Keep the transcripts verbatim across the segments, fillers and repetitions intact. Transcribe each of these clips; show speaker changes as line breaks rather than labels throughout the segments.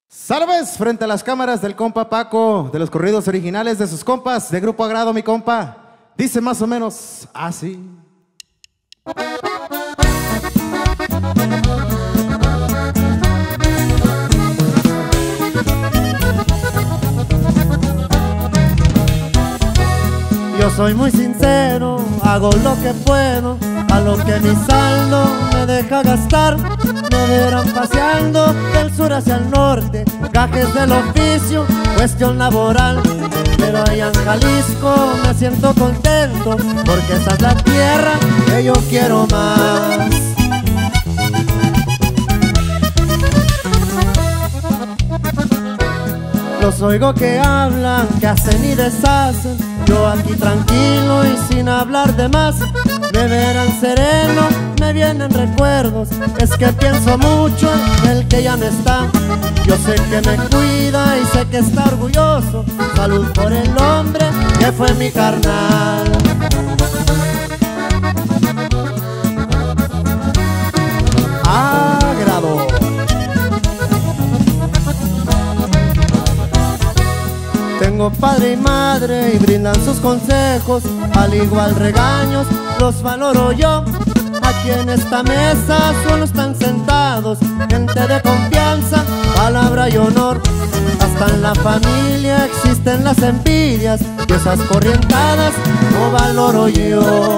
Salves frente a las cámaras del compa Paco, de los corridos originales de sus compas, de Grupo Agrado, mi compa. Dice más o menos así.
Yo soy muy sincero, hago lo que puedo, a lo que mi saldo me deja gastar. Me verán paseando del sur hacia el norte, gajes del oficio, cuestión laboral. Pero allá en Jalisco me siento contento, porque esa es la tierra que yo quiero más. Los oigo que hablan, que hacen y deshacen, yo aquí tranquilo y sin hablar de más. Me verán sereno, me vienen recuerdos, es que pienso mucho en el que ya no está. Yo sé que me cuida y sé que está orgulloso, salud por el hombre que fue mi carnal. Agrado. Tengo padre y madre y brindan sus consejos, al igual regaños los valoro yo. Aquí en esta mesa solo están sentados gente de confianza, palabra y honor. Hasta en la familia existen las envidias y esas corrientadas no valoro yo.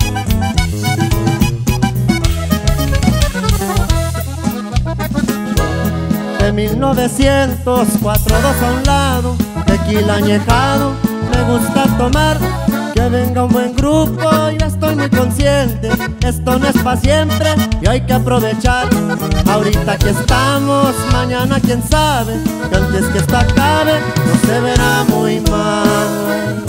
De mil novecientos cuatro dos a un lado, tequila añejado me gusta tomar. Que venga un buen grupo, yo estoy muy consciente, esto no es pa' siempre y hay que aprovechar. Ahorita aquí estamos, mañana quién sabe, que antes que esto acabe no se verá muy mal.